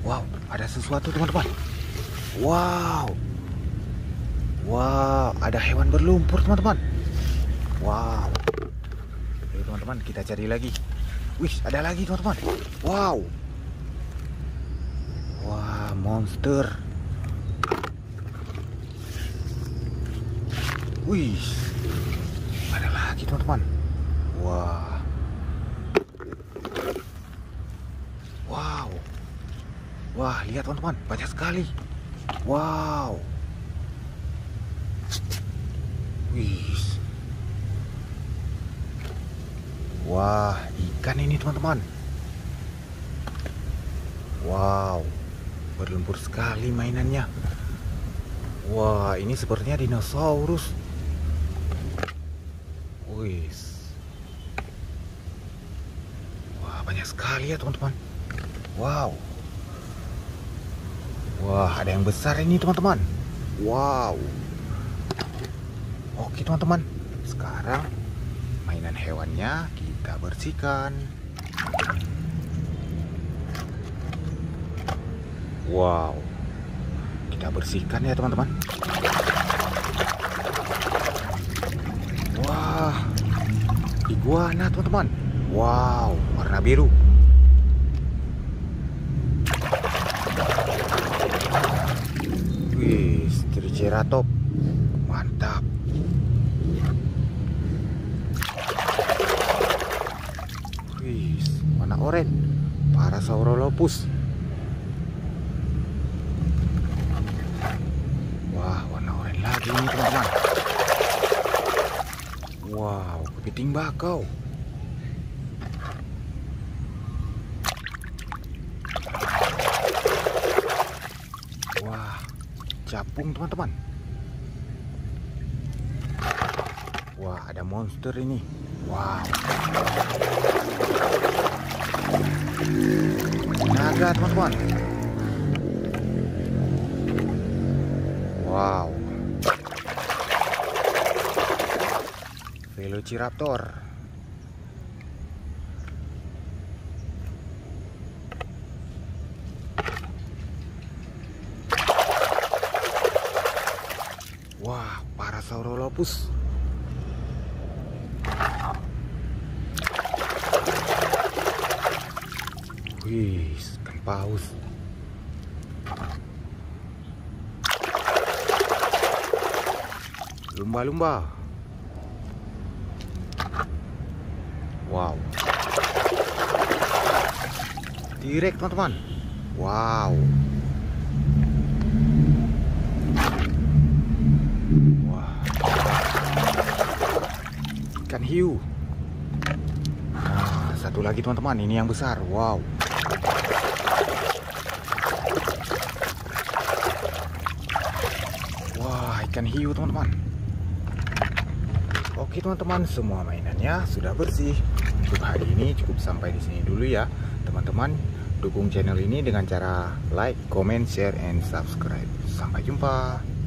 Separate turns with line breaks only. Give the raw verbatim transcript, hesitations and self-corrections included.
Wow, ada sesuatu teman-teman. Wow. Wow, ada hewan berlumpur teman-teman. Wow. Oke teman-teman, kita cari lagi. Wih, ada lagi teman-teman. Wow. Wah, monster. Wih, ada lagi teman-teman. Wah. Wow. Wah, lihat teman-teman, banyak sekali. Wow. Wih. Wah, ikan ini teman-teman. Wow, berlumpur sekali mainannya. Wah, ini sepertinya dinosaurus. Wih. Wah, banyak sekali ya teman-teman. Wow. Wah, ada yang besar ini teman-teman. Wow. Oke teman-teman, sekarang mainan hewannya kita bersihkan. Wow, kita bersihkan ya teman-teman. Wah, iguana teman-teman. Wow, warna biru. Wih, Triceratops. Mantap. Wih, warna oranye. Parasaurolophus. Wah, warna oranye lagi nih teman-teman. Wow, kepiting bakau. Wah, capung teman-teman. Wah, ada monster ini. Wow. Naga teman-teman. Wow. Velociraptor. Wah, Parasaurolophus. Wih, ikan paus. Lumba-lumba. Wow. T-Rex teman-teman. Wow. Wah. Ikan hiu. Nah, satu lagi teman-teman, ini yang besar. Wow. Wah, ikan hiu teman-teman. Oke teman-teman, semua mainannya sudah bersih. Untuk hari ini cukup sampai di sini dulu ya teman-teman. Dukung channel ini dengan cara like, comment, share, and subscribe. Sampai jumpa.